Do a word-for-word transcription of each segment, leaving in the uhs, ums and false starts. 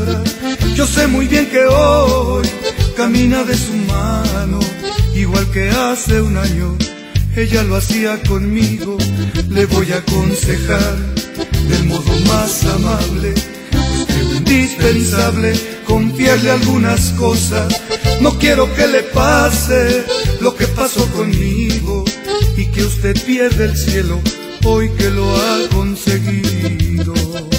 palabra. Yo sé muy bien que hoy camina de su mano, igual que hace un año ella lo hacía conmigo. Le voy a aconsejar del modo más amable, pues creo indispensable confiarle algunas cosas. No quiero que le pase lo que pasó conmigo y que usted pierda el cielo hoy que lo ha conseguido.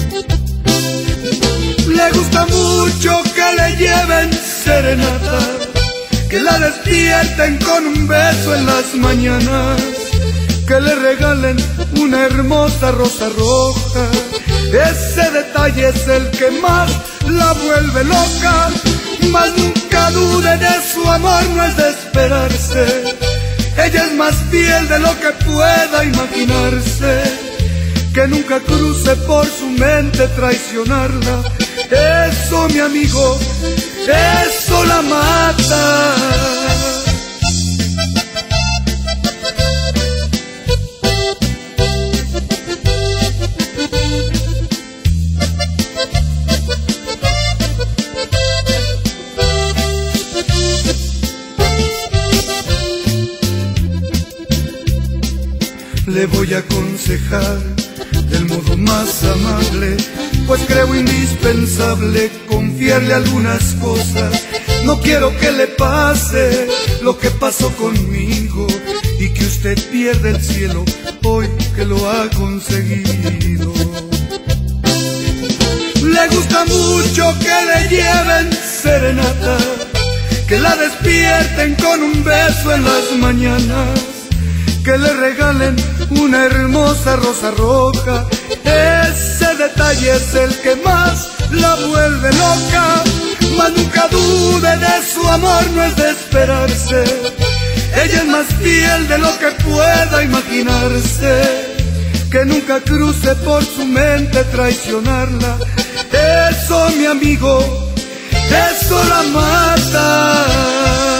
Le gusta mucho que le lleven serenata, que la despierten con un beso en las mañanas, que le regalen una hermosa rosa roja. Ese detalle es el que más la vuelve loca. Mas nunca dude de su amor, no es de esperarse. Ella es más fiel de lo que pueda imaginarse. Que nunca cruce por su mente traicionarla. Eso, mi amigo, eso la mata. Le voy a aconsejar del modo más amable, pues creo indispensable confiarle algunas cosas. No quiero que le pase lo que pasó conmigo y que usted pierda el cielo hoy que lo ha conseguido. Le gusta mucho que le lleven serenata, que la despierten con un beso en las mañanas, que le regalen una hermosa rosa roja. Ese detalle es el que más la vuelve loca. Mas nunca dude de su amor, no es de esperarse. Ella es más fiel de lo que pueda imaginarse. Que nunca cruce por su mente traicionarla. Eso, mi amigo, eso la mata.